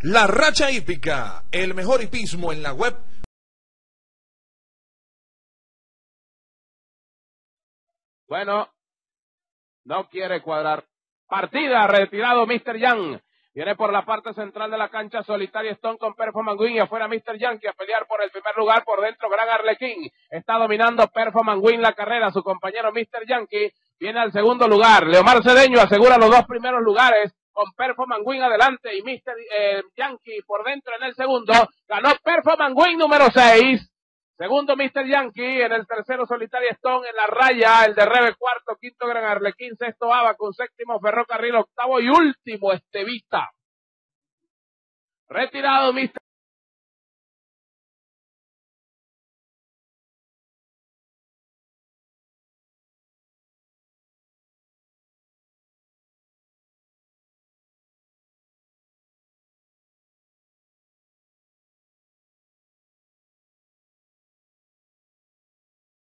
La Racha Hípica, el mejor hipismo en la web. Bueno, no quiere cuadrar. Partida, retirado Mr. Young. Viene por la parte central de la cancha Solitario Stone con Performance Win y afuera Mr. Yankee a pelear por el primer lugar. Por dentro Gran Arlequín. Está dominando Performance Win la carrera. Su compañero Mr. Yankee viene al segundo lugar. Leomar Cedeño asegura los dos primeros lugares con Performance Win adelante y Mr. Yankee por dentro en el segundo. Ganó Performance Win número 6. Segundo Mr. Yankee, en el tercero Solitario Stone, en la raya, el de Rebe cuarto, quinto Gran Arlequín, sexto Abacus, séptimo Ferrocarril, octavo y último Estevita. Retirado Mr.